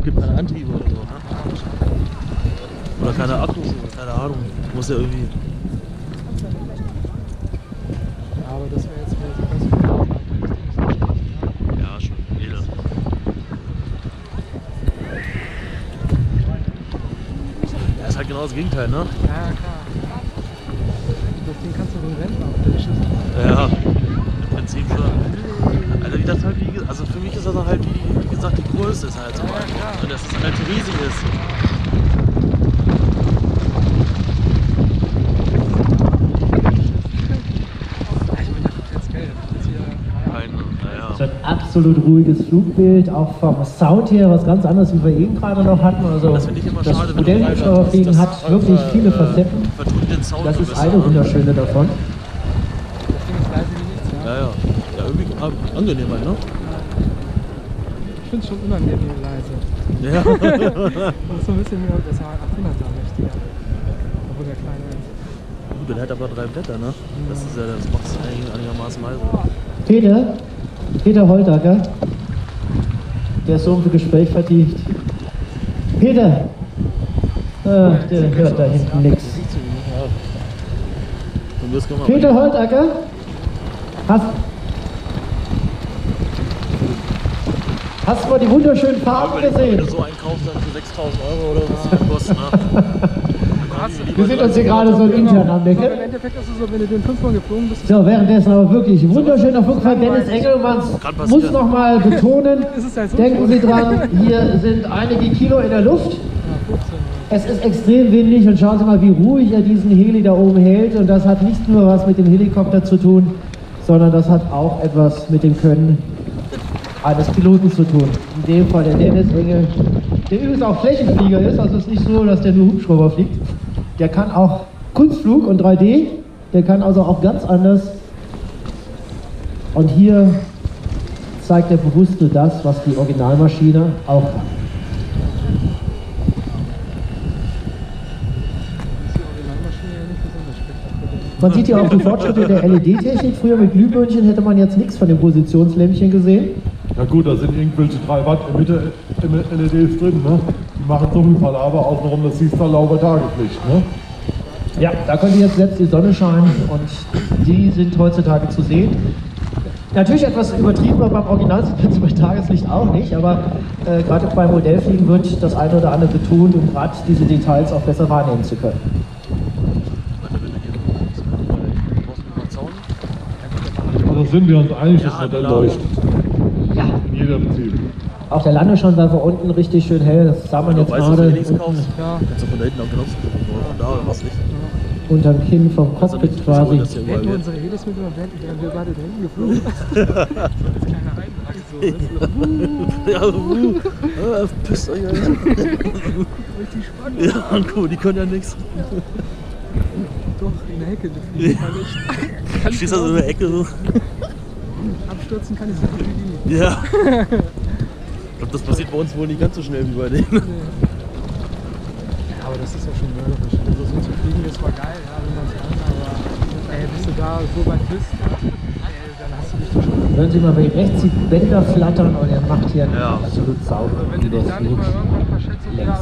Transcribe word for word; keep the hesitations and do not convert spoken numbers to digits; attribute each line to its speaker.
Speaker 1: Gibt keine Antriebe oder so, ne? Oder keine Akkus, keine Ahnung. Muss ja irgendwie.
Speaker 2: Ja, aber das wäre jetzt wieder so ganz viel Arbeit.
Speaker 1: Ja, schon. Jeder. Ja, ist halt genau das Gegenteil, ne?
Speaker 2: Ja, klar. Das Ding kannst du so Rennen abwischen.
Speaker 1: Ja, im Prinzip schon. Also wie das halt, wie, also für mich ist das halt, wie, wie gesagt, die Größe ist halt so.
Speaker 2: Ja, klar.
Speaker 1: Und dass es halt riesig ist.
Speaker 3: So ein absolut ruhiges Flugbild, auch vom Sound her was ganz anderes, wie wir eben gerade noch hatten. Also
Speaker 1: das finde ich immer
Speaker 3: das
Speaker 1: schade,
Speaker 3: Modellhubschrauberfliegen hat wirklich
Speaker 1: äh,
Speaker 3: viele Facetten.
Speaker 1: Den Sound
Speaker 3: Das ist
Speaker 1: besser,
Speaker 3: eine wunderschöne davon.
Speaker 2: Das Ding ist leise wie nichts, ja.
Speaker 1: Ja, ja. Ja, irgendwie angenehm halt, ne?
Speaker 2: Ich finde es schon unangenehm leise.
Speaker 1: Ja.
Speaker 2: Das ist so ein bisschen wie das achthunderter mächtiger. Obwohl der kleine ist.
Speaker 1: Gut, der hat aber drei Blätter, ne? Das ist ja, das macht es eigentlich einigermaßen leise.
Speaker 3: Peter, Peter Holdacker, der ist so im Gespräch vertieft. Peter! Ah, der hört da hinten nichts. Peter Holdacker? Hast, hast du mal die wunderschönen Farben gesehen?
Speaker 1: Wenn du so einkaufst, dann für sechstausend Euro oder was das kostet, ne?
Speaker 3: Wir sind uns hier gerade so intern am Decken.
Speaker 2: Im Endeffekt ist es so, wenn du den fünfmal geflogen bist.
Speaker 3: So, währenddessen aber wirklich wunderschöner Flugfall. Dennis Engelmanns muss noch mal betonen, denken Sie dran, hier sind einige Kilo in der Luft. Es ist extrem windig und schauen Sie mal, wie ruhig er diesen Heli da oben hält. Und das hat nicht nur was mit dem Helikopter zu tun, sondern das hat auch etwas mit dem Können eines Piloten zu tun. In dem Fall der Dennis Engel, der übrigens auch Flächenflieger ist, also es ist nicht so, dass der nur Hubschrauber fliegt. Der kann auch Kunstflug und drei D, der kann also auch ganz anders. Und hier zeigt er bewusst nur das, was die Originalmaschine auch kann. Man sieht ja auch die Fortschritte der L E D-Technik. Früher mit Glühbirnchen hätte man jetzt nichts von dem Positionslämpchen gesehen.
Speaker 4: Ja gut, da sind irgendwelche drei Watt Emitter L E Ds drin, ne? Die machen so viel Palaver außenrum, das siehst du lauter Tageslicht, ne?
Speaker 3: Ja, da könnte jetzt selbst die Sonne scheinen und die sind heutzutage zu sehen. Natürlich etwas übertrieben, aber beim Original sieht man sie bei Tageslicht auch nicht, aber äh, gerade beim Modellfliegen wird das eine oder andere betont, um gerade diese Details auch besser wahrnehmen zu können.
Speaker 4: Also sind wir uns einig, das Modell leuchtet.
Speaker 3: Ja.
Speaker 4: In jeder Beziehung.
Speaker 3: Auch der Landescheinwerfer war unten richtig schön hell, das sah man
Speaker 1: Du
Speaker 3: jetzt
Speaker 1: weißt, dass du
Speaker 3: gerade
Speaker 1: nichts
Speaker 3: unten
Speaker 1: kaufst. Ja. Kannst du von da hinten auch benutzen. Von da oder was nicht.
Speaker 3: unterm Kinn vom Cockpit
Speaker 1: also
Speaker 3: quasi.
Speaker 1: Das hier
Speaker 2: Während unsere Helis mit über Wänden, während wir beide da hinten geflogen sind. Das kleine Eintrag so.
Speaker 1: Ja, uh, pisst euch an.
Speaker 2: Richtig spannend.
Speaker 1: Ja, und guck, die können ja nichts.
Speaker 2: Doch, in der Hecke fliegen kann ich.
Speaker 1: Dann stehst du so in der Ecke so.
Speaker 2: Abstürzen kann ich so gut wie die.
Speaker 1: Ja. Ich glaube, das passiert bei uns wohl nicht ganz so schnell wie bei denen.
Speaker 2: Nee. Ja, aber das ist ja schon mörderisch. Also so zu fliegen ist zwar geil, ja, wenn man es kann, aber ey, bis du da so weit bist, ey, dann hast du dich doch schon.
Speaker 3: Hören Sie mal, wenn rechts die Bänder flattern und er macht hier
Speaker 1: Ja.
Speaker 3: absolut sauber.
Speaker 2: Also wenn du dich da nicht mal irgendwann verschätzt und wieder